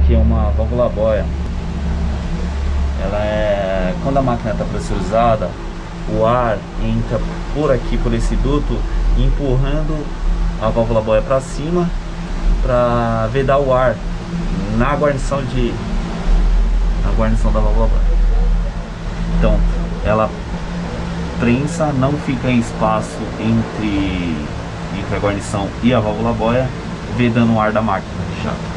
aqui é uma válvula boia. Ela é, quando a máquina está pressurizada, o ar entra por aqui, por esse duto, empurrando a válvula boia para cima para vedar o ar na guarnição da válvula boia. Então ela prensa, não fica em espaço entre a guarnição e a válvula boia, vedando o ar da máquina de jato.